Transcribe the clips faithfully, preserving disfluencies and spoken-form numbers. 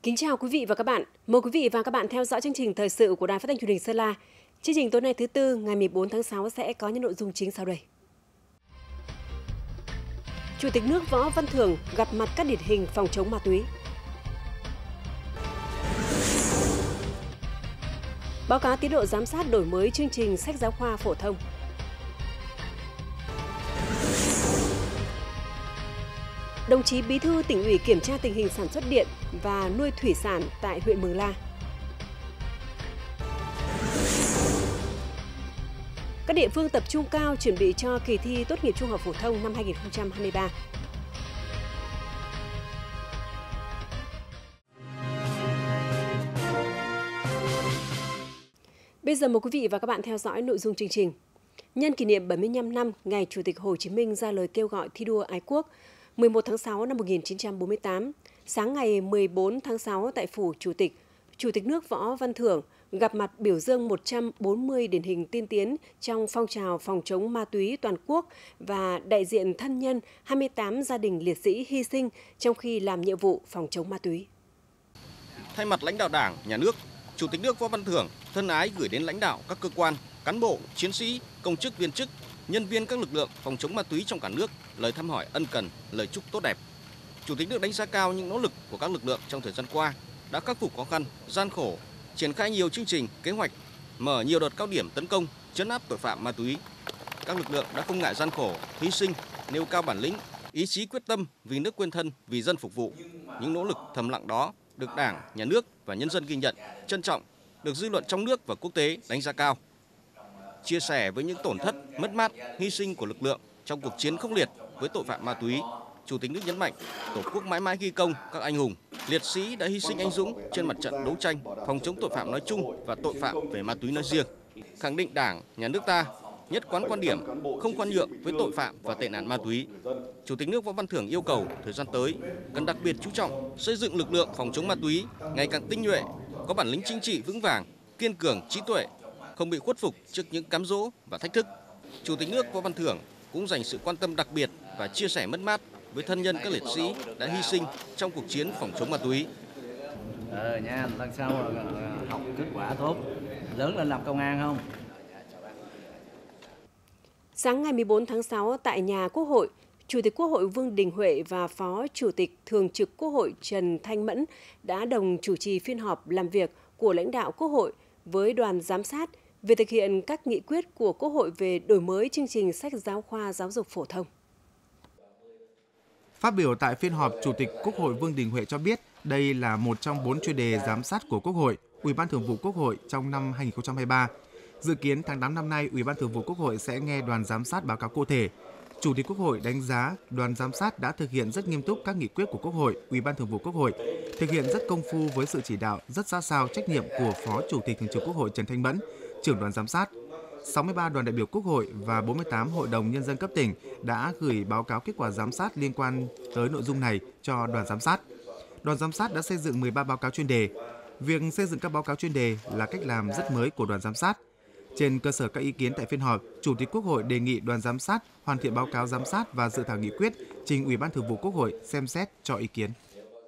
Kính chào quý vị và các bạn. Mời quý vị và các bạn theo dõi chương trình thời sự của Đài Phát thanh Truyền hình Sơn La. Chương trình tối nay thứ tư ngày mười bốn tháng sáu sẽ có những nội dung chính sau đây. Chủ tịch nước Võ Văn Thưởng gặp mặt các điển hình phòng chống ma túy. Báo cáo tiến độ giám sát đổi mới chương trình sách giáo khoa phổ thông. Đồng chí Bí thư Tỉnh ủy kiểm tra tình hình sản xuất điện và nuôi thủy sản tại huyện Mường La. Các địa phương tập trung cao chuẩn bị cho kỳ thi tốt nghiệp trung học phổ thông năm hai nghìn không trăm hai mươi ba. Bây giờ mời quý vị và các bạn theo dõi nội dung chương trình. Nhân kỷ niệm bảy mươi lăm năm ngày Chủ tịch Hồ Chí Minh ra lời kêu gọi thi đua ái quốc, mười một tháng sáu năm một nghìn chín trăm bốn mươi tám, sáng ngày mười bốn tháng sáu tại Phủ Chủ tịch, Chủ tịch nước Võ Văn Thưởng gặp mặt biểu dương một trăm bốn mươi điển hình tiên tiến trong phong trào phòng chống ma túy toàn quốc và đại diện thân nhân hai mươi tám gia đình liệt sĩ hy sinh trong khi làm nhiệm vụ phòng chống ma túy. Thay mặt lãnh đạo Đảng, Nhà nước, Chủ tịch nước Võ Văn Thưởng thân ái gửi đến lãnh đạo các cơ quan, cán bộ, chiến sĩ, công chức viên chức, nhân viên các lực lượng phòng chống ma túy trong cả nước lời thăm hỏi ân cần, lời chúc tốt đẹp. Chủ tịch nước đánh giá cao những nỗ lực của các lực lượng trong thời gian qua đã khắc phục khó khăn, gian khổ, triển khai nhiều chương trình, kế hoạch, mở nhiều đợt cao điểm tấn công, trấn áp tội phạm ma túy. Các lực lượng đã không ngại gian khổ, hy sinh, nêu cao bản lĩnh, ý chí quyết tâm vì nước quên thân, vì dân phục vụ. Những nỗ lực thầm lặng đó được Đảng, Nhà nước và nhân dân ghi nhận, trân trọng, được dư luận trong nước và quốc tế đánh giá cao. Chia sẻ với những tổn thất, mất mát, hy sinh của lực lượng trong cuộc chiến khốc liệt với tội phạm ma túy, Chủ tịch nước nhấn mạnh Tổ quốc mãi mãi ghi công các anh hùng, liệt sĩ đã hy sinh anh dũng trên mặt trận đấu tranh phòng chống tội phạm nói chung và tội phạm về ma túy nói riêng. Khẳng định Đảng, Nhà nước ta nhất quán quan điểm không khoan nhượng với tội phạm và tệ nạn ma túy. Chủ tịch nước Võ Văn Thưởng yêu cầu thời gian tới cần đặc biệt chú trọng xây dựng lực lượng phòng chống ma túy ngày càng tinh nhuệ, có bản lĩnh chính trị vững vàng, kiên cường, trí tuệ, không bị khuất phục trước những cám dỗ và thách thức. Chủ tịch nước Võ Văn Thưởng cũng dành sự quan tâm đặc biệt và chia sẻ mất mát với thân nhân các liệt sĩ đã hy sinh trong cuộc chiến phòng chống ma túy. Ờ nha, lần sau học kết quả tốt, lớn lên làm công an không? Sáng ngày mười bốn tháng sáu tại nhà Quốc hội, Chủ tịch Quốc hội Vương Đình Huệ và Phó Chủ tịch Thường trực Quốc hội Trần Thanh Mẫn đã đồng chủ trì phiên họp làm việc của lãnh đạo Quốc hội với đoàn giám sát về thực hiện các nghị quyết của Quốc hội về đổi mới chương trình sách giáo khoa giáo dục phổ thông. Phát biểu tại phiên họp, Chủ tịch Quốc hội Vương Đình Huệ cho biết đây là một trong bốn chuyên đề giám sát của Quốc hội, Ủy ban Thường vụ Quốc hội trong năm hai nghìn không trăm hai mươi ba. Dự kiến tháng tám năm nay, Ủy ban Thường vụ Quốc hội sẽ nghe đoàn giám sát báo cáo cụ thể. Chủ tịch Quốc hội đánh giá đoàn giám sát đã thực hiện rất nghiêm túc các nghị quyết của Quốc hội, Ủy ban Thường vụ Quốc hội, thực hiện rất công phu với sự chỉ đạo rất sát sao trách nhiệm của Phó Chủ tịch Thường trực Quốc hội Trần Thanh Mẫn, trưởng đoàn giám sát. sáu mươi ba đoàn đại biểu Quốc hội và bốn mươi tám hội đồng nhân dân cấp tỉnh đã gửi báo cáo kết quả giám sát liên quan tới nội dung này cho đoàn giám sát. Đoàn giám sát đã xây dựng mười ba báo cáo chuyên đề. Việc xây dựng các báo cáo chuyên đề là cách làm rất mới của đoàn giám sát. Trên cơ sở các ý kiến tại phiên họp, Chủ tịch Quốc hội đề nghị đoàn giám sát hoàn thiện báo cáo giám sát và dự thảo nghị quyết trình Ủy ban Thường vụ Quốc hội xem xét cho ý kiến.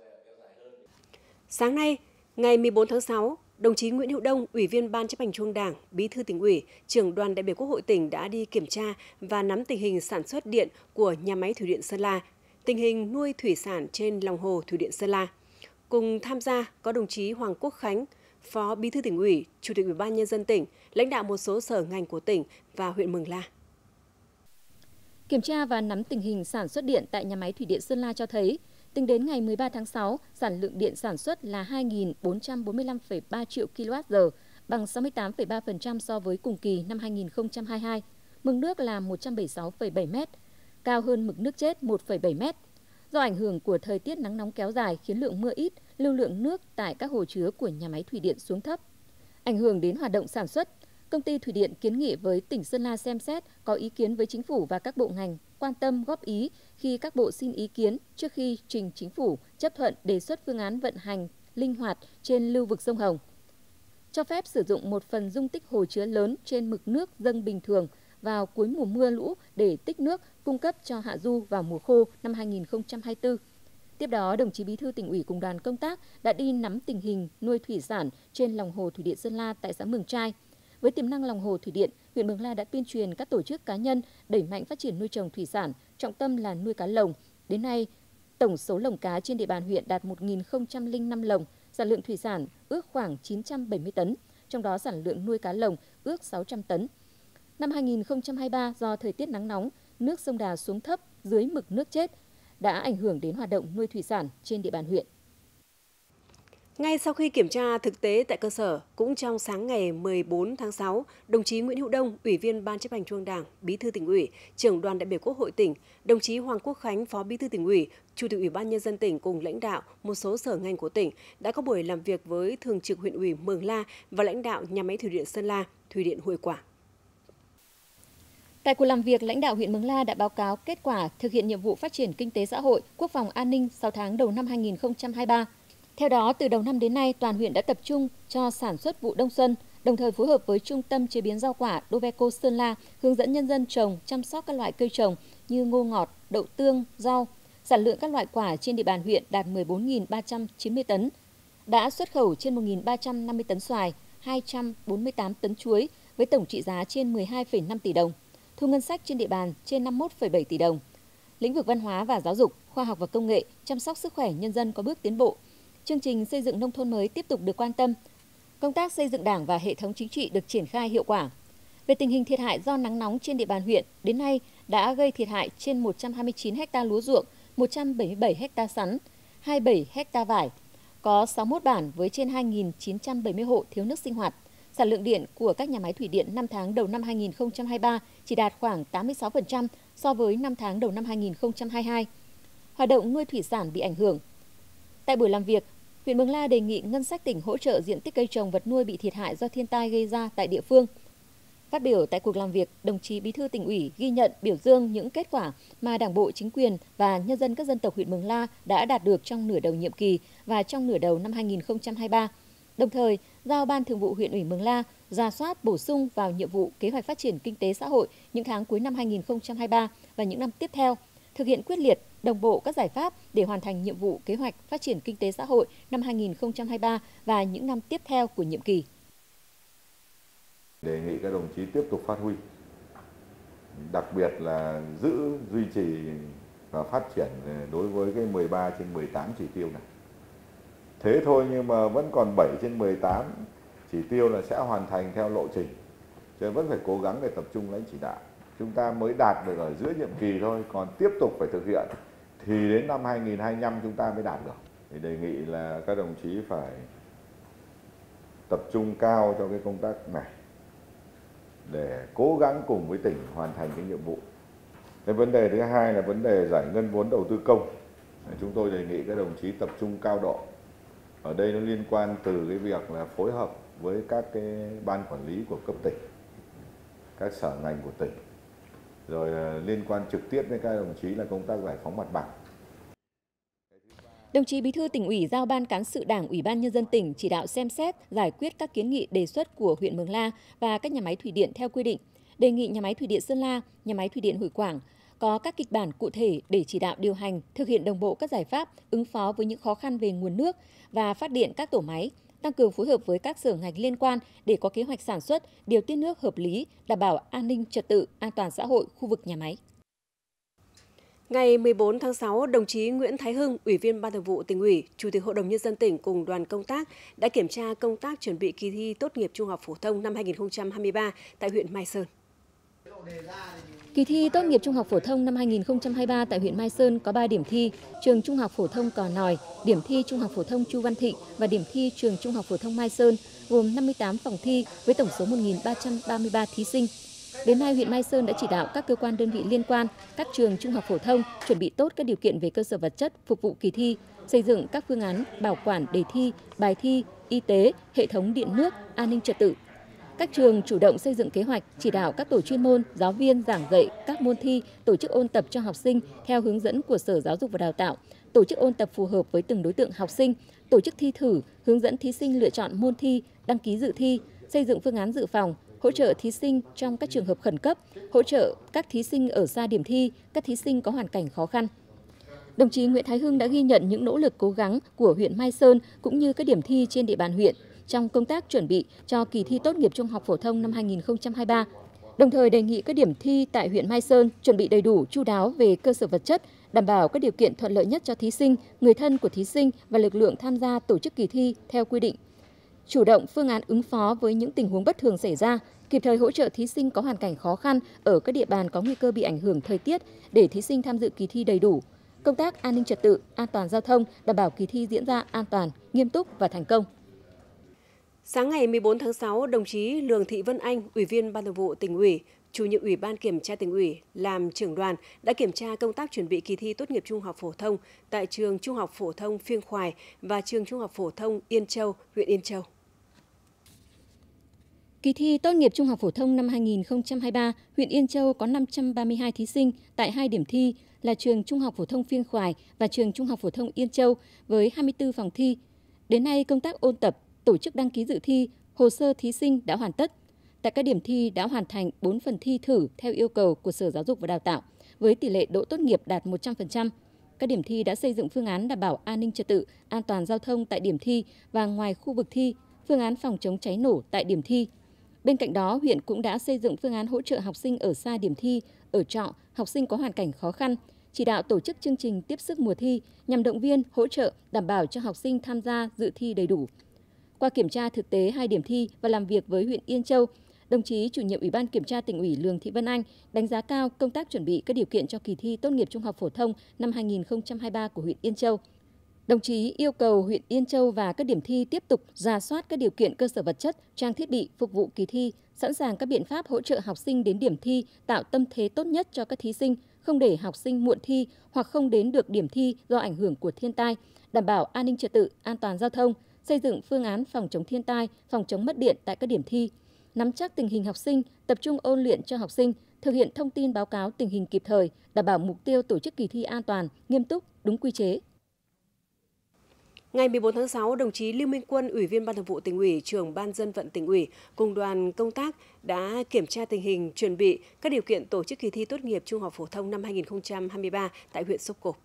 Sáng nay, ngày mười bốn tháng sáu, đồng chí Nguyễn Hữu Đông, Ủy viên Ban Chấp hành Trung ương Đảng, Bí thư Tỉnh ủy, trưởng đoàn đại biểu Quốc hội tỉnh đã đi kiểm tra và nắm tình hình sản xuất điện của nhà máy thủy điện Sơn La, tình hình nuôi thủy sản trên lòng hồ thủy điện Sơn La. Cùng tham gia có đồng chí Hoàng Quốc Khánh, Phó Bí thư Tỉnh ủy, Chủ tịch Ủy ban Nhân dân tỉnh, lãnh đạo một số sở ngành của tỉnh và huyện Mường La. Kiểm tra và nắm tình hình sản xuất điện tại nhà máy thủy điện Sơn La cho thấy, tính đến ngày mười ba tháng sáu, sản lượng điện sản xuất là hai nghìn bốn trăm bốn mươi lăm phẩy ba triệu ki lô oát giờ, bằng sáu mươi tám phẩy ba phần trăm so với cùng kỳ năm hai nghìn không trăm hai mươi hai. Mực nước là một trăm bảy mươi sáu phẩy bảy mét, cao hơn mực nước chết một phẩy bảy mét. Do ảnh hưởng của thời tiết nắng nóng kéo dài khiến lượng mưa ít, lưu lượng nước tại các hồ chứa của nhà máy thủy điện xuống thấp. Ảnh hưởng đến hoạt động sản xuất, Công ty Thủy điện kiến nghị với tỉnh Sơn La xem xét có ý kiến với Chính phủ và các bộ ngành quan tâm góp ý khi các bộ xin ý kiến trước khi trình Chính phủ chấp thuận đề xuất phương án vận hành linh hoạt trên lưu vực sông Hồng. Cho phép sử dụng một phần dung tích hồ chứa lớn trên mực nước dâng bình thường vào cuối mùa mưa lũ để tích nước cung cấp cho hạ du vào mùa khô năm hai nghìn không trăm hai mươi tư. Tiếp đó, đồng chí Bí thư Tỉnh ủy cùng đoàn công tác đã đi nắm tình hình nuôi thủy sản trên lòng hồ thủy điện Sơn La tại xã Mường Trai. Với tiềm năng lòng hồ thủy điện, huyện Mường La đã tuyên truyền các tổ chức cá nhân đẩy mạnh phát triển nuôi trồng thủy sản, trọng tâm là nuôi cá lồng. Đến nay, tổng số lồng cá trên địa bàn huyện đạt một nghìn không trăm lẻ năm lồng, sản lượng thủy sản ước khoảng chín trăm bảy mươi tấn, trong đó sản lượng nuôi cá lồng ước sáu trăm tấn. Năm hai nghìn không trăm hai mươi ba, do thời tiết nắng nóng, nước sông Đà xuống thấp dưới mực nước chết đã ảnh hưởng đến hoạt động nuôi thủy sản trên địa bàn huyện. Ngay sau khi kiểm tra thực tế tại cơ sở, cũng trong sáng ngày mười bốn tháng sáu, đồng chí Nguyễn Hữu Đông, Ủy viên Ban Chấp hành Trung ương Đảng, Bí thư Tỉnh ủy, Trưởng đoàn đại biểu Quốc hội tỉnh, đồng chí Hoàng Quốc Khánh, Phó Bí thư Tỉnh ủy, Chủ tịch Ủy ban Nhân dân tỉnh cùng lãnh đạo một số sở ngành của tỉnh đã có buổi làm việc với Thường trực Huyện ủy Mường La và lãnh đạo nhà máy thủy điện Sơn La, thủy điện Hội Quảng. Tại cuộc làm việc, lãnh đạo huyện Mường La đã báo cáo kết quả thực hiện nhiệm vụ phát triển kinh tế xã hội, quốc phòng an ninh sáu tháng đầu năm hai nghìn không trăm hai mươi ba. Theo đó, từ đầu năm đến nay, toàn huyện đã tập trung cho sản xuất vụ đông xuân, đồng thời phối hợp với Trung tâm Chế biến Rau quả Doveco Sơn La hướng dẫn nhân dân trồng, chăm sóc các loại cây trồng như ngô ngọt, đậu tương, rau. Sản lượng các loại quả trên địa bàn huyện đạt mười bốn nghìn ba trăm chín mươi tấn, đã xuất khẩu trên một nghìn ba trăm năm mươi tấn xoài, hai trăm bốn mươi tám tấn chuối với tổng trị giá trên mười hai phẩy năm tỷ đồng. Thu ngân sách trên địa bàn trên năm mươi mốt phẩy bảy tỷ đồng. Lĩnh vực văn hóa và giáo dục, khoa học và công nghệ, chăm sóc sức khỏe nhân dân có bước tiến bộ. Chương trình xây dựng nông thôn mới tiếp tục được quan tâm. Công tác xây dựng Đảng và hệ thống chính trị được triển khai hiệu quả. Về tình hình thiệt hại do nắng nóng trên địa bàn huyện, đến nay đã gây thiệt hại trên một trăm hai mươi chín ha lúa ruộng, một trăm bảy mươi bảy ha sắn, hai mươi bảy ha vải. Có sáu mươi mốt bản với trên hai nghìn chín trăm bảy mươi hộ thiếu nước sinh hoạt. Sản lượng điện của các nhà máy thủy điện năm tháng đầu năm hai nghìn không trăm hai mươi ba chỉ đạt khoảng tám mươi sáu phần trăm so với năm tháng đầu năm hai nghìn không trăm hai mươi hai. Hoạt động nuôi thủy sản bị ảnh hưởng. Tại buổi làm việc, huyện Mường La đề nghị ngân sách tỉnh hỗ trợ diện tích cây trồng vật nuôi bị thiệt hại do thiên tai gây ra tại địa phương. Phát biểu tại cuộc làm việc, đồng chí Bí thư Tỉnh ủy ghi nhận biểu dương những kết quả mà Đảng bộ, chính quyền và nhân dân các dân tộc huyện Mường La đã đạt được trong nửa đầu nhiệm kỳ và trong nửa đầu năm hai nghìn không trăm hai mươi ba. Đồng thời, giao Ban Thường vụ huyện ủy Mường La rà soát bổ sung vào nhiệm vụ kế hoạch phát triển kinh tế xã hội những tháng cuối năm hai nghìn không trăm hai mươi ba và những năm tiếp theo, thực hiện quyết liệt, đồng bộ các giải pháp để hoàn thành nhiệm vụ kế hoạch phát triển kinh tế xã hội năm hai nghìn không trăm hai mươi ba và những năm tiếp theo của nhiệm kỳ. Đề nghị các đồng chí tiếp tục phát huy, đặc biệt là giữ, duy trì và phát triển đối với cái mười ba trên mười tám chỉ tiêu này. Thế thôi nhưng mà vẫn còn bảy trên mười tám chỉ tiêu là sẽ hoàn thành theo lộ trình. Cho nên vẫn phải cố gắng để tập trung lãnh chỉ đạo. Chúng ta mới đạt được ở giữa nhiệm kỳ thôi, còn tiếp tục phải thực hiện thì đến năm hai nghìn không trăm hai mươi lăm chúng ta mới đạt được. Thì đề nghị là các đồng chí phải tập trung cao cho cái công tác này để cố gắng cùng với tỉnh hoàn thành cái nhiệm vụ. Cái vấn đề thứ hai là vấn đề giải ngân vốn đầu tư công. Chúng tôi đề nghị các đồng chí tập trung cao độ. Ở đây nó liên quan từ cái việc là phối hợp với các cái ban quản lý của cấp tỉnh, các sở ngành của tỉnh, rồi liên quan trực tiếp với các đồng chí là công tác giải phóng mặt bằng. Đồng chí Bí thư Tỉnh ủy giao Ban Cán sự Đảng, Ủy ban Nhân dân tỉnh chỉ đạo xem xét, giải quyết các kiến nghị đề xuất của huyện Mường La và các nhà máy thủy điện theo quy định. Đề nghị nhà máy thủy điện Sơn La, nhà máy thủy điện Hội Quảng có các kịch bản cụ thể để chỉ đạo điều hành, thực hiện đồng bộ các giải pháp ứng phó với những khó khăn về nguồn nước và phát điện các tổ máy, tăng cường phối hợp với các sở ngành liên quan để có kế hoạch sản xuất, điều tiết nước hợp lý, đảm bảo an ninh trật tự, an toàn xã hội khu vực nhà máy. Ngày mười bốn tháng sáu, đồng chí Nguyễn Thái Hưng, Ủy viên Ban Thường vụ Tỉnh ủy, Chủ tịch Hội đồng Nhân dân tỉnh cùng đoàn công tác đã kiểm tra công tác chuẩn bị kỳ thi tốt nghiệp trung học phổ thông năm hai nghìn không trăm hai mươi ba tại huyện Mai Sơn. Kỳ thi tốt nghiệp trung học phổ thông năm hai nghìn không trăm hai mươi ba tại huyện Mai Sơn có ba điểm thi: trường Trung học phổ thông Cò Nòi, điểm thi Trung học phổ thông Chu Văn Thịnh và điểm thi trường Trung học phổ thông Mai Sơn, gồm năm mươi tám phòng thi với tổng số một nghìn ba trăm ba mươi ba thí sinh. Đến nay, huyện Mai Sơn đã chỉ đạo các cơ quan đơn vị liên quan, các trường trung học phổ thông chuẩn bị tốt các điều kiện về cơ sở vật chất phục vụ kỳ thi, xây dựng các phương án bảo quản đề thi, bài thi, y tế, hệ thống điện nước, an ninh trật tự. Các trường chủ động xây dựng kế hoạch, chỉ đạo các tổ chuyên môn, giáo viên giảng dạy các môn thi, tổ chức ôn tập cho học sinh theo hướng dẫn của Sở Giáo dục và Đào tạo, tổ chức ôn tập phù hợp với từng đối tượng học sinh, tổ chức thi thử, hướng dẫn thí sinh lựa chọn môn thi, đăng ký dự thi, xây dựng phương án dự phòng, hỗ trợ thí sinh trong các trường hợp khẩn cấp, hỗ trợ các thí sinh ở xa điểm thi, các thí sinh có hoàn cảnh khó khăn. Đồng chí Nguyễn Thái Hưng đã ghi nhận những nỗ lực cố gắng của huyện Mai Sơn cũng như các điểm thi trên địa bàn huyện trong công tác chuẩn bị cho kỳ thi tốt nghiệp trung học phổ thông năm hai nghìn không trăm hai mươi ba. Đồng thời đề nghị các điểm thi tại huyện Mai Sơn chuẩn bị đầy đủ chu đáo về cơ sở vật chất, đảm bảo các điều kiện thuận lợi nhất cho thí sinh, người thân của thí sinh và lực lượng tham gia tổ chức kỳ thi theo quy định. Chủ động phương án ứng phó với những tình huống bất thường xảy ra, kịp thời hỗ trợ thí sinh có hoàn cảnh khó khăn ở các địa bàn có nguy cơ bị ảnh hưởng thời tiết để thí sinh tham dự kỳ thi đầy đủ. Công tác an ninh trật tự, an toàn giao thông đảm bảo kỳ thi diễn ra an toàn, nghiêm túc và thành công. Sáng ngày mười bốn tháng sáu, đồng chí Lường Thị Vân Anh, Ủy viên Ban Thường vụ Tỉnh ủy, Chủ nhiệm Ủy ban Kiểm tra Tỉnh ủy làm trưởng đoàn đã kiểm tra công tác chuẩn bị kỳ thi tốt nghiệp trung học phổ thông tại trường Trung học phổ thông Phiêng Khoài và trường Trung học phổ thông Yên Châu, huyện Yên Châu. Kỳ thi tốt nghiệp trung học phổ thông năm hai nghìn không trăm hai mươi ba, huyện Yên Châu có năm trăm ba mươi hai thí sinh tại hai điểm thi là trường Trung học phổ thông Phiêng Khoài và trường Trung học phổ thông Yên Châu với hai mươi tư phòng thi. Đến nay, công tác ôn tập, tổ chức đăng ký dự thi, hồ sơ thí sinh đã hoàn tất. Tại các điểm thi đã hoàn thành bốn phần thi thử theo yêu cầu của Sở Giáo dục và Đào tạo với tỷ lệ đỗ tốt nghiệp đạt một trăm phần trăm. Các điểm thi đã xây dựng phương án đảm bảo an ninh trật tự, an toàn giao thông tại điểm thi và ngoài khu vực thi, phương án phòng chống cháy nổ tại điểm thi. Bên cạnh đó, huyện cũng đã xây dựng phương án hỗ trợ học sinh ở xa điểm thi, ở trọ, học sinh có hoàn cảnh khó khăn, chỉ đạo tổ chức chương trình tiếp sức mùa thi nhằm động viên, hỗ trợ, đảm bảo cho học sinh tham gia dự thi đầy đủ. Qua kiểm tra thực tế hai điểm thi và làm việc với huyện Yên Châu, đồng chí Chủ nhiệm Ủy ban Kiểm tra Tỉnh ủy Lường Thị Vân Anh đánh giá cao công tác chuẩn bị các điều kiện cho kỳ thi tốt nghiệp trung học phổ thông năm hai nghìn không trăm hai mươi ba của huyện Yên Châu. Đồng chí yêu cầu huyện Yên Châu và các điểm thi tiếp tục rà soát các điều kiện cơ sở vật chất, trang thiết bị phục vụ kỳ thi, sẵn sàng các biện pháp hỗ trợ học sinh đến điểm thi, tạo tâm thế tốt nhất cho các thí sinh, không để học sinh muộn thi hoặc không đến được điểm thi do ảnh hưởng của thiên tai, đảm bảo an ninh trật tự, an toàn giao thông, xây dựng phương án phòng chống thiên tai, phòng chống mất điện tại các điểm thi, nắm chắc tình hình học sinh, tập trung ôn luyện cho học sinh, thực hiện thông tin báo cáo tình hình kịp thời, đảm bảo mục tiêu tổ chức kỳ thi an toàn, nghiêm túc, đúng quy chế. Ngày mười bốn tháng sáu, đồng chí Lưu Minh Quân, Ủy viên Ban Thường vụ Tỉnh ủy, Trưởng Ban Dân vận Tỉnh ủy cùng đoàn công tác đã kiểm tra tình hình chuẩn bị các điều kiện tổ chức kỳ thi tốt nghiệp trung học phổ thông năm hai nghìn không trăm hai mươi ba tại huyện Sốp Cộp.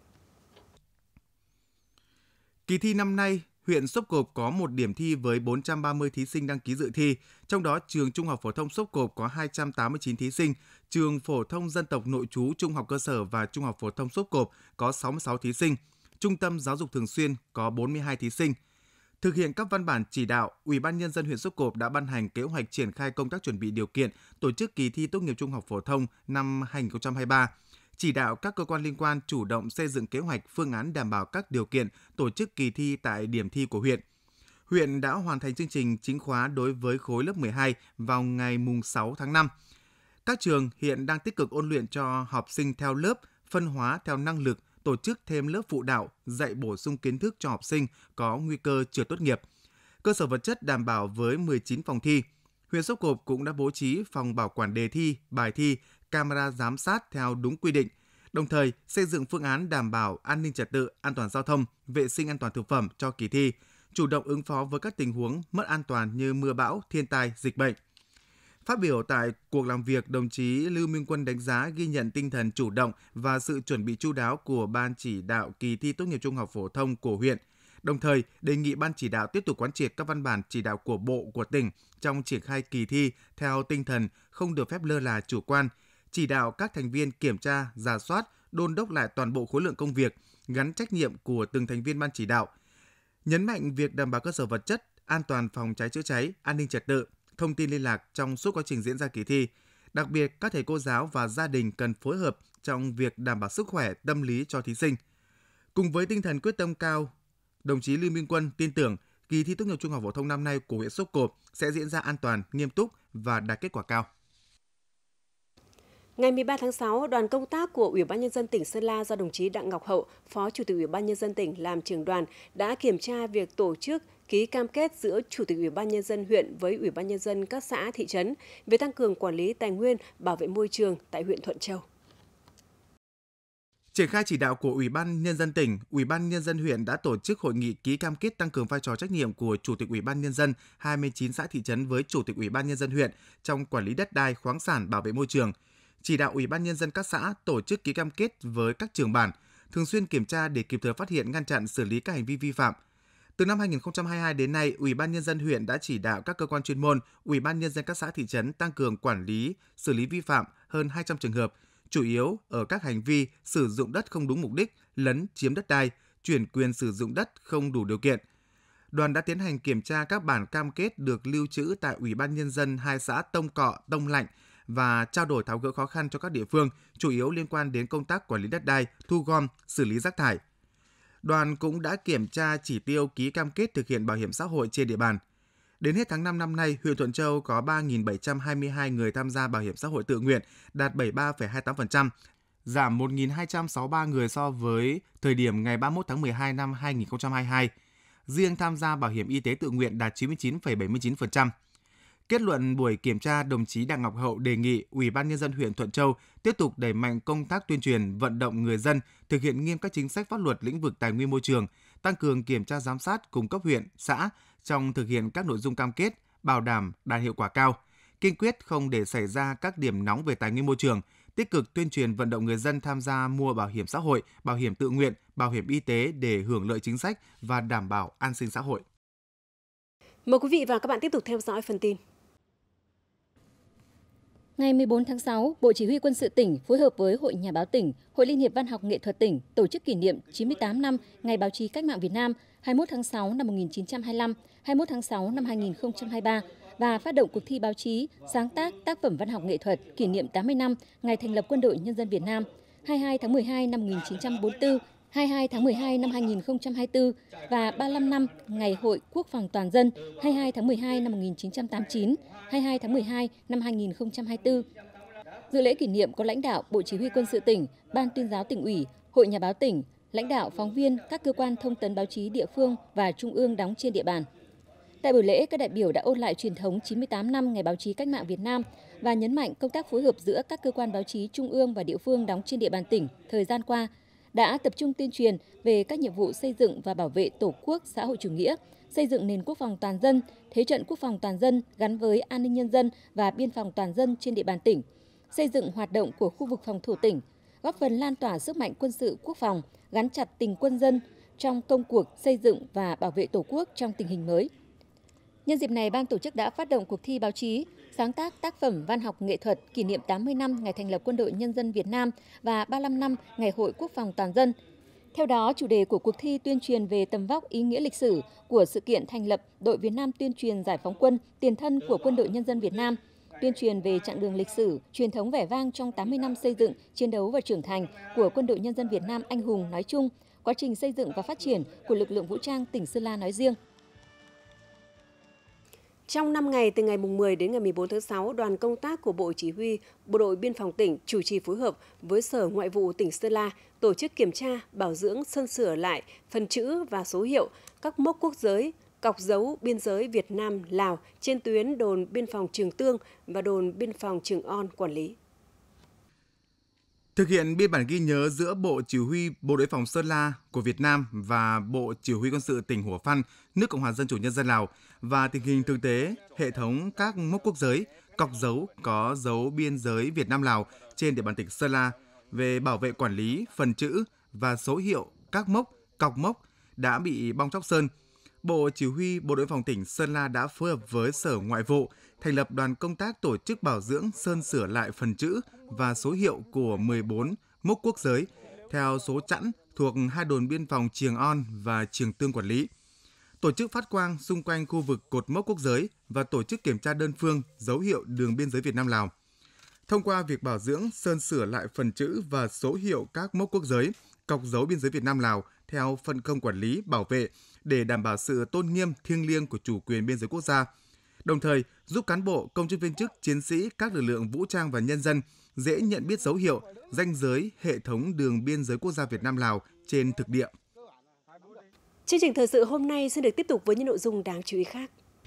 Kỳ thi năm nay, huyện Sốp Cộp có một điểm thi với bốn trăm ba mươi thí sinh đăng ký dự thi, trong đó trường Trung học phổ thông Sốp Cộp có hai trăm tám mươi chín thí sinh, trường Phổ thông Dân tộc Nội trú Trung học cơ sở và Trung học phổ thông Sốp Cộp có sáu mươi sáu thí sinh. Trung tâm Giáo dục Thường xuyên có bốn mươi hai thí sinh. Thực hiện các văn bản chỉ đạo, Ủy ban Nhân dân huyện Sốp Cộp đã ban hành kế hoạch triển khai công tác chuẩn bị điều kiện tổ chức kỳ thi tốt nghiệp trung học phổ thông năm hai nghìn không trăm hai mươi ba. Chỉ đạo các cơ quan liên quan chủ động xây dựng kế hoạch phương án đảm bảo các điều kiện tổ chức kỳ thi tại điểm thi của huyện. Huyện đã hoàn thành chương trình chính khóa đối với khối lớp mười hai vào ngày sáu tháng năm. Các trường hiện đang tích cực ôn luyện cho học sinh theo lớp, phân hóa theo năng lực, tổ chức thêm lớp phụ đạo, dạy bổ sung kiến thức cho học sinh có nguy cơ trượt tốt nghiệp. Cơ sở vật chất đảm bảo với mười chín phòng thi. Huyện Sốp Cộp cũng đã bố trí phòng bảo quản đề thi, bài thi, camera giám sát theo đúng quy định, đồng thời xây dựng phương án đảm bảo an ninh trật tự, an toàn giao thông, vệ sinh an toàn thực phẩm cho kỳ thi, chủ động ứng phó với các tình huống mất an toàn như mưa bão, thiên tai, dịch bệnh. Phát biểu tại cuộc làm việc, đồng chí Lưu Minh Quân đánh giá ghi nhận tinh thần chủ động và sự chuẩn bị chu đáo của Ban chỉ đạo kỳ thi tốt nghiệp trung học phổ thông của huyện. Đồng thời, đề nghị Ban chỉ đạo tiếp tục quán triệt các văn bản chỉ đạo của Bộ, của tỉnh trong triển khai kỳ thi theo tinh thần không được phép lơ là chủ quan, chỉ đạo các thành viên kiểm tra, rà soát, đôn đốc lại toàn bộ khối lượng công việc, gắn trách nhiệm của từng thành viên Ban chỉ đạo. Nhấn mạnh việc đảm bảo cơ sở vật chất, an toàn phòng cháy chữa cháy, an ninh trật tự, thông tin liên lạc trong suốt quá trình diễn ra kỳ thi. Đặc biệt, các thầy cô giáo và gia đình cần phối hợp trong việc đảm bảo sức khỏe, tâm lý cho thí sinh. Cùng với tinh thần quyết tâm cao, đồng chí Lưu Minh Quân tin tưởng kỳ thi tốt nghiệp trung học phổ thông năm nay của huyện Sốp Cộp sẽ diễn ra an toàn, nghiêm túc và đạt kết quả cao. Ngày mười ba tháng sáu, đoàn công tác của Ủy ban Nhân dân tỉnh Sơn La do đồng chí Đặng Ngọc Hậu, Phó Chủ tịch Ủy ban Nhân dân tỉnh làm trưởng đoàn đã kiểm tra việc tổ chức ký cam kết giữa Chủ tịch Ủy ban Nhân dân huyện với Ủy ban Nhân dân các xã, thị trấn về tăng cường quản lý tài nguyên, bảo vệ môi trường tại huyện Thuận Châu. Triển khai chỉ đạo của Ủy ban Nhân dân tỉnh, Ủy ban Nhân dân huyện đã tổ chức hội nghị ký cam kết tăng cường vai trò trách nhiệm của Chủ tịch Ủy ban Nhân dân hai mươi chín xã thị trấn với Chủ tịch Ủy ban Nhân dân huyện trong quản lý đất đai, khoáng sản, bảo vệ môi trường. Chỉ đạo Ủy ban Nhân dân các xã tổ chức ký cam kết với các trưởng bản, thường xuyên kiểm tra để kịp thời phát hiện, ngăn chặn, xử lý các hành vi vi phạm. Từ năm hai nghìn không trăm hai mươi hai đến nay, Ủy ban Nhân dân huyện đã chỉ đạo các cơ quan chuyên môn, Ủy ban Nhân dân các xã thị trấn tăng cường quản lý, xử lý vi phạm hơn hai trăm trường hợp, chủ yếu ở các hành vi sử dụng đất không đúng mục đích, lấn chiếm đất đai, chuyển quyền sử dụng đất không đủ điều kiện. Đoàn đã tiến hành kiểm tra các bản cam kết được lưu trữ tại Ủy ban Nhân dân hai xã Tông Cọ, Tông Lạnh và trao đổi tháo gỡ khó khăn cho các địa phương, chủ yếu liên quan đến công tác quản lý đất đai, thu gom, xử lý rác thải. Đoàn cũng đã kiểm tra chỉ tiêu ký cam kết thực hiện bảo hiểm xã hội trên địa bàn. Đến hết tháng năm năm nay, huyện Thuận Châu có ba nghìn bảy trăm hai mươi hai người tham gia bảo hiểm xã hội tự nguyện, đạt bảy mươi ba phẩy hai mươi tám phần trăm, giảm một nghìn hai trăm sáu mươi ba người so với thời điểm ngày ba mươi mốt tháng mười hai năm hai nghìn không trăm hai mươi hai. Riêng tham gia bảo hiểm y tế tự nguyện đạt chín mươi chín phẩy bảy mươi chín phần trăm. Kết luận buổi kiểm tra, đồng chí Đặng Ngọc Hậu đề nghị Ủy ban Nhân dân huyện Thuận Châu tiếp tục đẩy mạnh công tác tuyên truyền, vận động người dân thực hiện nghiêm các chính sách pháp luật lĩnh vực tài nguyên môi trường, tăng cường kiểm tra giám sát cùng cấp huyện, xã trong thực hiện các nội dung cam kết, bảo đảm đạt hiệu quả cao, kiên quyết không để xảy ra các điểm nóng về tài nguyên môi trường, tích cực tuyên truyền vận động người dân tham gia mua bảo hiểm xã hội, bảo hiểm tự nguyện, bảo hiểm y tế để hưởng lợi chính sách và đảm bảo an sinh xã hội. Mời quý vị và các bạn tiếp tục theo dõi phần tin. Ngày mười bốn tháng sáu, Bộ Chỉ huy Quân sự tỉnh phối hợp với Hội Nhà báo tỉnh, Hội Liên hiệp Văn học Nghệ thuật tỉnh tổ chức kỷ niệm chín mươi tám năm Ngày Báo chí Cách mạng Việt Nam hai mươi mốt tháng sáu năm một nghìn chín trăm hai mươi lăm, hai mươi mốt tháng sáu năm hai nghìn không trăm hai mươi ba và phát động cuộc thi báo chí sáng tác tác phẩm văn học nghệ thuật kỷ niệm tám mươi năm ngày thành lập Quân đội Nhân dân Việt Nam hai mươi hai tháng mười hai năm một nghìn chín trăm bốn mươi tư, hai mươi hai tháng mười hai năm hai nghìn không trăm hai mươi tư và ba mươi lăm năm Ngày Hội Quốc phòng toàn dân hai mươi hai tháng mười hai năm một nghìn chín trăm tám mươi chín, hai mươi hai tháng mười hai năm hai nghìn không trăm hai mươi tư. Dự lễ kỷ niệm có lãnh đạo Bộ Chỉ huy Quân sự tỉnh, Ban Tuyên giáo Tỉnh ủy, Hội Nhà báo tỉnh, lãnh đạo, phóng viên các cơ quan thông tấn báo chí địa phương và trung ương đóng trên địa bàn. Tại buổi lễ, các đại biểu đã ôn lại truyền thống chín mươi tám năm Ngày Báo chí Cách mạng Việt Nam và nhấn mạnh công tác phối hợp giữa các cơ quan báo chí trung ương và địa phương đóng trên địa bàn tỉnh thời gian qua đã tập trung tuyên truyền về các nhiệm vụ xây dựng và bảo vệ Tổ quốc xã hội chủ nghĩa, xây dựng nền quốc phòng toàn dân, thế trận quốc phòng toàn dân gắn với an ninh nhân dân và biên phòng toàn dân trên địa bàn tỉnh, xây dựng hoạt động của khu vực phòng thủ tỉnh, góp phần lan tỏa sức mạnh quân sự quốc phòng, gắn chặt tình quân dân trong công cuộc xây dựng và bảo vệ Tổ quốc trong tình hình mới. Nhân dịp này, ban tổ chức đã phát động cuộc thi báo chí sáng tác tác phẩm văn học nghệ thuật kỷ niệm tám mươi năm ngày thành lập Quân đội Nhân dân Việt Nam và ba mươi lăm năm Ngày Hội Quốc phòng toàn dân. Theo đó, chủ đề của cuộc thi tuyên truyền về tầm vóc ý nghĩa lịch sử của sự kiện thành lập Đội Việt Nam tuyên truyền giải phóng quân, tiền thân của Quân đội Nhân dân Việt Nam, tuyên truyền về chặng đường lịch sử, truyền thống vẻ vang trong tám mươi năm xây dựng, chiến đấu và trưởng thành của Quân đội Nhân dân Việt Nam anh hùng nói chung, quá trình xây dựng và phát triển của lực lượng vũ trang tỉnh Sơn La nói riêng. Trong năm ngày từ ngày mười đến ngày mười bốn tháng sáu, đoàn công tác của Bộ Chỉ huy Bộ đội Biên phòng tỉnh chủ trì phối hợp với Sở Ngoại vụ tỉnh Sơn La tổ chức kiểm tra, bảo dưỡng, sơn sửa lại phần chữ và số hiệu các mốc quốc giới, cọc dấu biên giới Việt Nam-Lào trên tuyến đồn biên phòng Trường Tương và đồn biên phòng Trường On quản lý. Thực hiện biên bản ghi nhớ giữa Bộ Chỉ huy Bộ đội Phòng Sơn La của Việt Nam và Bộ Chỉ huy Quân sự tỉnh Hủa Phăn, nước Cộng hòa Dân chủ Nhân dân Lào và tình hình thực tế, hệ thống các mốc quốc giới, cọc dấu có dấu biên giới Việt Nam-Lào trên địa bàn tỉnh Sơn La về bảo vệ quản lý phần chữ và số hiệu các mốc, cọc mốc đã bị bong tróc sơn. Bộ Chỉ huy Bộ đội Phòng tỉnh Sơn La đã phối hợp với Sở Ngoại vụ thành lập đoàn công tác tổ chức bảo dưỡng, sơn sửa lại phần chữ và số hiệu của mười bốn mốc quốc giới theo số chẵn thuộc hai đồn biên phòng Trường On và Trường Tương quản lý. Tổ chức phát quang xung quanh khu vực cột mốc quốc giới và tổ chức kiểm tra đơn phương dấu hiệu đường biên giới Việt Nam Lào. Thông qua việc bảo dưỡng, sơn sửa lại phần chữ và số hiệu các mốc quốc giới, cọc dấu biên giới Việt Nam Lào theo phân công quản lý, bảo vệ để đảm bảo sự tôn nghiêm thiêng liêng của chủ quyền biên giới quốc gia. Đồng thời, giúp cán bộ, công chức viên chức, chiến sĩ, các lực lượng vũ trang và nhân dân dễ nhận biết dấu hiệu, ranh giới hệ thống đường biên giới quốc gia Việt Nam Lào trên thực địa. Chương trình thời sự hôm nay xin được tiếp tục với những nội dung đáng chú ý khác.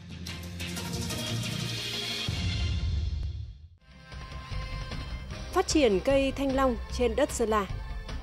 Phát triển cây thanh long trên đất Sơn La.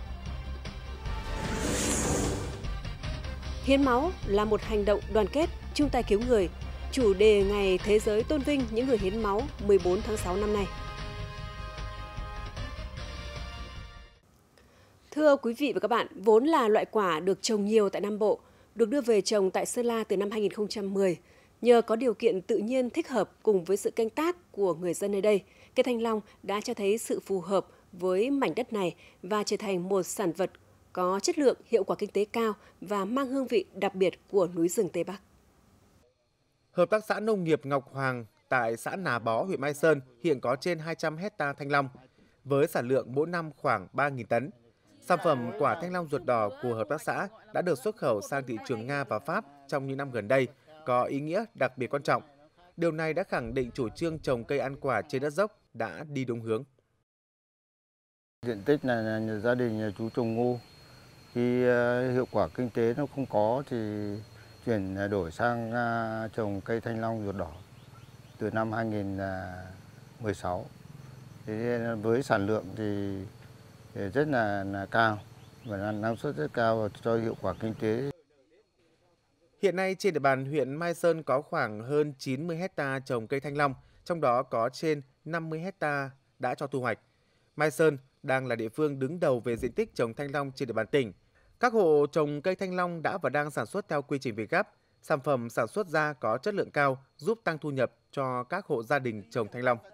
Hiến máu là một hành động đoàn kết, chung tay cứu người. Chủ đề Ngày Thế giới tôn vinh những người hiến máu mười bốn tháng sáu năm nay. Thưa Thưa quý vị và các bạn, vốn là loại quả được trồng nhiều tại Nam Bộ, được đưa về trồng tại Sơn La từ năm hai nghìn không trăm mười. Nhờ có điều kiện tự nhiên thích hợp cùng với sự canh tác của người dân nơi đây, cây thanh long đã cho thấy sự phù hợp với mảnh đất này và trở thành một sản vật có chất lượng, hiệu quả kinh tế cao và mang hương vị đặc biệt của núi rừng Tây Bắc. Hợp tác xã nông nghiệp Ngọc Hoàng tại xã Nà Bó, huyện Mai Sơn hiện có trên hai trăm héc ta thanh long, với sản lượng mỗi năm khoảng ba nghìn tấn. Sản phẩm quả thanh long ruột đỏ của hợp tác xã đã được xuất khẩu sang thị trường Nga và Pháp trong những năm gần đây, có ý nghĩa đặc biệt quan trọng. Điều này đã khẳng định chủ trương trồng cây ăn quả trên đất dốc đã đi đúng hướng. Diện tích này là nhà gia đình nhà chú trồng ngô. Khi hiệu quả kinh tế nó không có thì chuyển đổi sang trồng cây thanh long ruột đỏ từ năm hai nghìn không trăm mười sáu. Thế với sản lượng thì rất là, là cao và năng suất rất cao và cho hiệu quả kinh tế. Hiện nay trên địa bàn huyện Mai Sơn có khoảng hơn chín mươi héc ta trồng cây thanh long, trong đó có trên năm mươi héc ta đã cho thu hoạch. Mai Sơn đang là địa phương đứng đầu về diện tích trồng thanh long trên địa bàn tỉnh. Các hộ trồng cây thanh long đã và đang sản xuất theo quy trình Việt Gáp. Sản phẩm sản xuất ra có chất lượng cao, giúp tăng thu nhập cho các hộ gia đình trồng thanh long.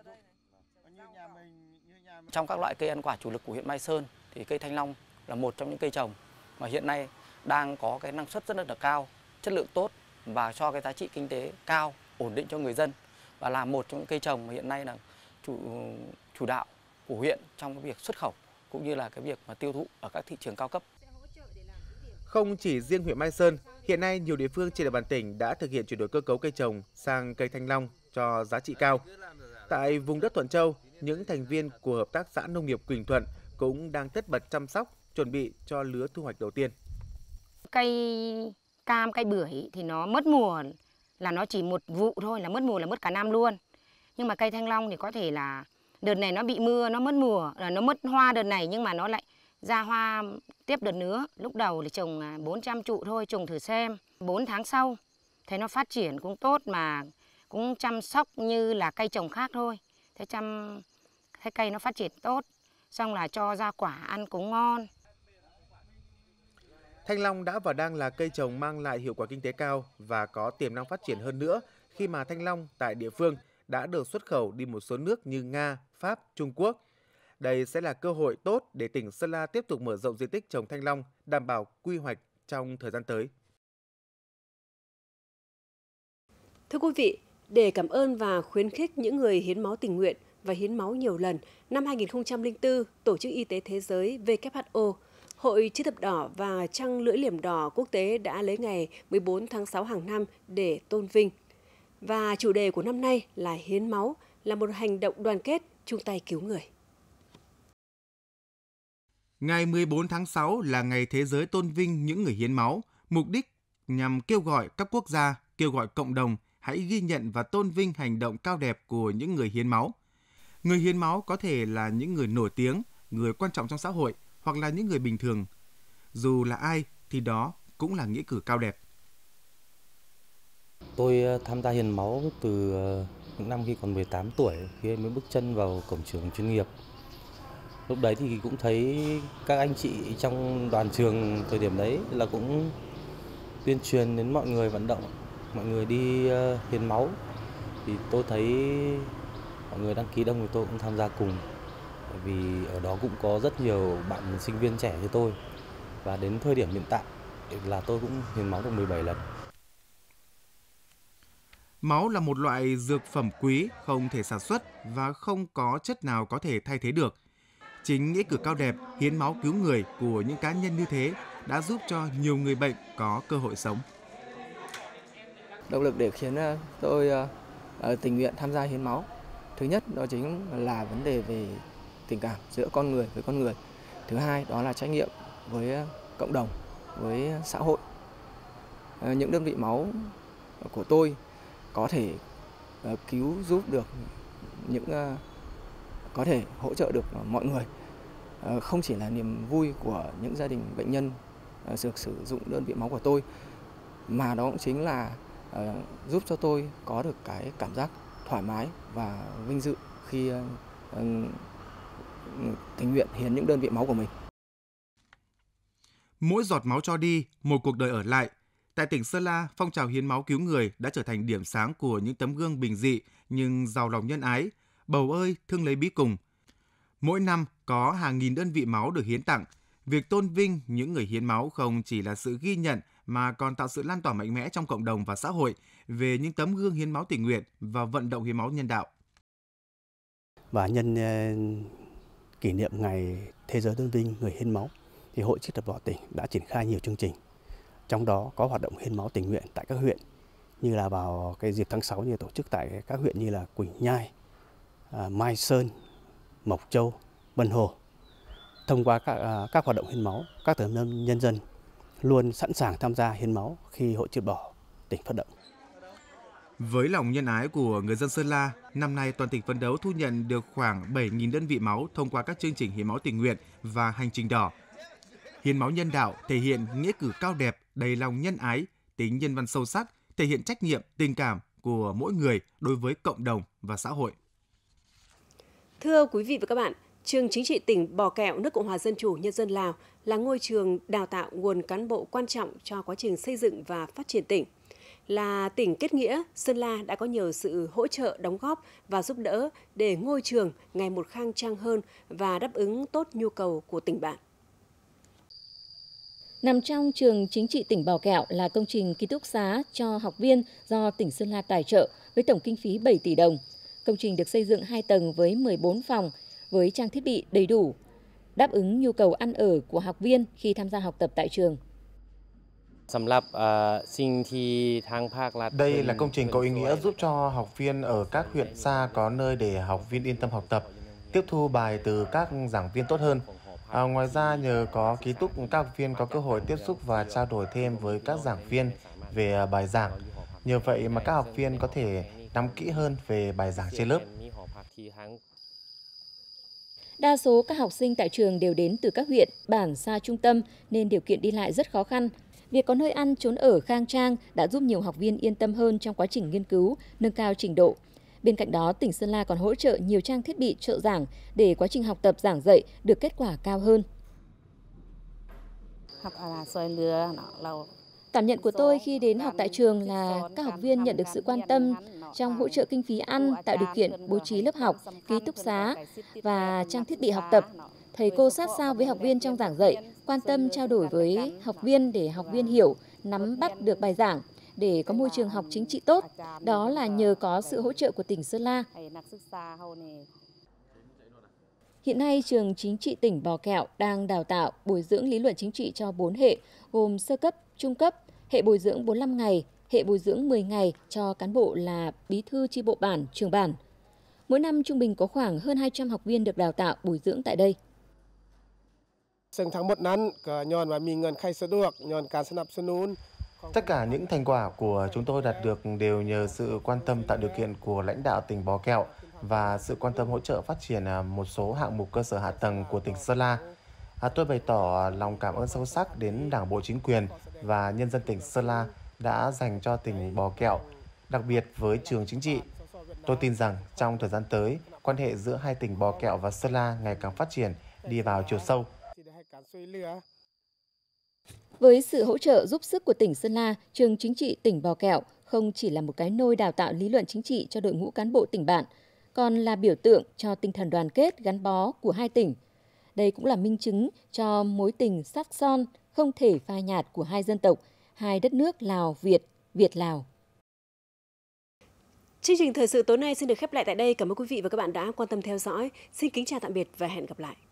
Trong các loại cây ăn quả chủ lực của huyện Mai Sơn thì cây thanh long là một trong những cây trồng mà hiện nay đang có cái năng suất rất là cao, chất lượng tốt và cho cái giá trị kinh tế cao, ổn định cho người dân, và là một trong những cây trồng mà hiện nay là chủ chủ đạo của huyện trong cái việc xuất khẩu cũng như là cái việc mà tiêu thụ ở các thị trường cao cấp. Không chỉ riêng huyện Mai Sơn, hiện nay nhiều địa phương trên địa bàn tỉnh đã thực hiện chuyển đổi cơ cấu cây trồng sang cây thanh long cho giá trị cao. Tại vùng đất Thuận Châu, những thành viên của Hợp tác xã Nông nghiệp Quỳnh Thuận cũng đang tất bật chăm sóc, chuẩn bị cho lứa thu hoạch đầu tiên. Cây cam, cây bưởi thì nó mất mùa là nó chỉ một vụ thôi, là mất mùa là mất cả năm luôn. Nhưng mà cây thanh long thì có thể là đợt này nó bị mưa, nó mất mùa, là nó mất hoa đợt này nhưng mà nó lại ra hoa tiếp đợt nữa. Lúc đầu thì trồng bốn trăm trụ thôi, trồng thử xem. bốn tháng sau, thấy nó phát triển cũng tốt mà cũng chăm sóc như là cây trồng khác thôi. Thế chăm thấy cây nó phát triển tốt, xong là cho ra quả ăn cũng ngon. Thanh long đã và đang là cây trồng mang lại hiệu quả kinh tế cao và có tiềm năng phát triển hơn nữa khi mà thanh long tại địa phương đã được xuất khẩu đi một số nước như Nga, Pháp, Trung Quốc. Đây sẽ là cơ hội tốt để tỉnh Sơn La tiếp tục mở rộng diện tích trồng thanh long, đảm bảo quy hoạch trong thời gian tới. Thưa quý vị, để cảm ơn và khuyến khích những người hiến máu tình nguyện và hiến máu nhiều lần, năm hai nghìn không trăm lẻ bốn, Tổ chức Y tế Thế giới W H O, Hội Chữ thập đỏ và Trăng lưỡi liềm đỏ quốc tế đã lấy ngày mười bốn tháng sáu hàng năm để tôn vinh. Và chủ đề của năm nay là hiến máu, là một hành động đoàn kết, chung tay cứu người. Ngày mười bốn tháng sáu là ngày Thế giới tôn vinh những người hiến máu, mục đích nhằm kêu gọi các quốc gia, kêu gọi cộng đồng hãy ghi nhận và tôn vinh hành động cao đẹp của những người hiến máu. Người hiến máu có thể là những người nổi tiếng, người quan trọng trong xã hội hoặc là những người bình thường. Dù là ai thì đó cũng là nghĩa cử cao đẹp. Tôi tham gia hiến máu từ những năm khi còn mười tám tuổi, khi mới bước chân vào cổng trường chuyên nghiệp. Lúc đấy thì cũng thấy các anh chị trong đoàn trường thời điểm đấy là cũng tuyên truyền đến mọi người, vận động mọi người đi hiến máu. Thì tôi thấy mọi người đăng ký đông thì tôi cũng tham gia cùng. Bởi vì ở đó cũng có rất nhiều bạn sinh viên trẻ như tôi. Và đến thời điểm hiện tại là tôi cũng hiến máu được mười bảy lần. Máu là một loại dược phẩm quý, không thể sản xuất và không có chất nào có thể thay thế được. Chính nghĩa cử cao đẹp, hiến máu cứu người của những cá nhân như thế đã giúp cho nhiều người bệnh có cơ hội sống. Động lực để khiến tôi tình nguyện tham gia hiến máu, thứ nhất đó chính là vấn đề về tình cảm giữa con người với con người. Thứ hai đó là trách nhiệm với cộng đồng, với xã hội. Những đơn vị máu của tôi có thể cứu giúp được những có thể hỗ trợ được mọi người. Không chỉ là niềm vui của những gia đình bệnh nhân được sử dụng đơn vị máu của tôi, mà đó cũng chính là giúp cho tôi có được cái cảm giác thoải mái và vinh dự khi tình nguyện hiến những đơn vị máu của mình. Mỗi giọt máu cho đi, một cuộc đời ở lại. Tại tỉnh Sơn La, phong trào hiến máu cứu người đã trở thành điểm sáng của những tấm gương bình dị nhưng giàu lòng nhân ái. Bầu ơi, thương lấy bí cùng. Mỗi năm có hàng nghìn đơn vị máu được hiến tặng. Việc tôn vinh những người hiến máu không chỉ là sự ghi nhận mà còn tạo sự lan tỏa mạnh mẽ trong cộng đồng và xã hội về những tấm gương hiến máu tình nguyện và vận động hiến máu nhân đạo. Và nhân kỷ niệm ngày Thế giới tôn vinh người hiến máu, thì Hội Chữ thập đỏ tỉnh đã triển khai nhiều chương trình. Trong đó có hoạt động hiến máu tình nguyện tại các huyện, như là vào cái dịp tháng sáu như tổ chức tại các huyện như là Quỳnh Nhai, Mai Sơn, Mộc Châu, Vân Hồ. Thông qua các, các hoạt động hiến máu, các tầng lớp nhân dân luôn sẵn sàng tham gia hiến máu khi Hội Chữ thập đỏ tỉnh phát động. Với lòng nhân ái của người dân Sơn La, năm nay toàn tỉnh phấn đấu thu nhận được khoảng bảy nghìn đơn vị máu thông qua các chương trình hiến máu tình nguyện và hành trình đỏ. Hiến máu nhân đạo thể hiện nghĩa cử cao đẹp, đầy lòng nhân ái, tính nhân văn sâu sắc, thể hiện trách nhiệm, tình cảm của mỗi người đối với cộng đồng và xã hội. Thưa quý vị và các bạn, Trường Chính trị tỉnh Bò Kẹo, nước Cộng hòa Dân chủ Nhân dân Lào là ngôi trường đào tạo nguồn cán bộ quan trọng cho quá trình xây dựng và phát triển tỉnh. Là tỉnh kết nghĩa, Sơn La đã có nhiều sự hỗ trợ, đóng góp và giúp đỡ để ngôi trường ngày một khang trang hơn và đáp ứng tốt nhu cầu của tỉnh bạn. Nằm trong Trường Chính trị tỉnh Bò Kẹo là công trình ký túc xá cho học viên do tỉnh Sơn La tài trợ với tổng kinh phí bảy tỷ đồng. Công trình được xây dựng hai tầng với mười bốn phòng, với trang thiết bị đầy đủ, đáp ứng nhu cầu ăn ở của học viên khi tham gia học tập tại trường. Đây là công trình có ý nghĩa giúp cho học viên ở các huyện xa có nơi để học viên yên tâm học tập, tiếp thu bài từ các giảng viên tốt hơn. À, ngoài ra nhờ có ký túc, các học viên có cơ hội tiếp xúc và trao đổi thêm với các giảng viên về bài giảng. Nhờ vậy mà các học viên có thể nắm kỹ hơn về bài giảng trên lớp. Đa số các học sinh tại trường đều đến từ các huyện, bản xa trung tâm nên điều kiện đi lại rất khó khăn. Việc có nơi ăn, trốn ở khang trang đã giúp nhiều học viên yên tâm hơn trong quá trình nghiên cứu, nâng cao trình độ. Bên cạnh đó, tỉnh Sơn La còn hỗ trợ nhiều trang thiết bị trợ giảng để quá trình học tập giảng dạy được kết quả cao hơn. Cảm nhận của tôi khi đến học tại trường là các học viên nhận được sự quan tâm trong hỗ trợ kinh phí ăn, tạo điều kiện bố trí lớp học, ký túc xá và trang thiết bị học tập. Thầy cô sát sao với học viên trong giảng dạy, quan tâm trao đổi với học viên để học viên hiểu, nắm bắt được bài giảng, để có môi trường học chính trị tốt. Đó là nhờ có sự hỗ trợ của tỉnh Sơn La. Hiện nay, Trường Chính trị tỉnh Bò Kẹo đang đào tạo bồi dưỡng lý luận chính trị cho bốn hệ, gồm sơ cấp, trung cấp, hệ bồi dưỡng bốn mươi lăm ngày, hệ bồi dưỡng mười ngày cho cán bộ là bí thư chi bộ bản, trưởng bản. Mỗi năm trung bình có khoảng hơn hai trăm học viên được đào tạo bồi dưỡng tại đây. Tất cả những thành quả của chúng tôi đạt được đều nhờ sự quan tâm tạo điều kiện của lãnh đạo tỉnh Bò Kẹo và sự quan tâm hỗ trợ phát triển một số hạng mục cơ sở hạ tầng của tỉnh Sơn La. À, tôi bày tỏ lòng cảm ơn sâu sắc đến Đảng bộ, chính quyền và nhân dân tỉnh Sơn La đã dành cho tỉnh Bò Kẹo, đặc biệt với Trường Chính trị. Tôi tin rằng trong thời gian tới, quan hệ giữa hai tỉnh Bò Kẹo và Sơn La ngày càng phát triển, đi vào chiều sâu. Với sự hỗ trợ giúp sức của tỉnh Sơn La, Trường Chính trị tỉnh Bò Kẹo không chỉ là một cái nôi đào tạo lý luận chính trị cho đội ngũ cán bộ tỉnh bạn, còn là biểu tượng cho tinh thần đoàn kết gắn bó của hai tỉnh. Đây cũng là minh chứng cho mối tình sắc son, không thể phai nhạt của hai dân tộc, hai đất nước Lào-Việt, Việt-Lào. Chương trình thời sự tối nay xin được khép lại tại đây. Cảm ơn quý vị và các bạn đã quan tâm theo dõi. Xin kính chào tạm biệt và hẹn gặp lại.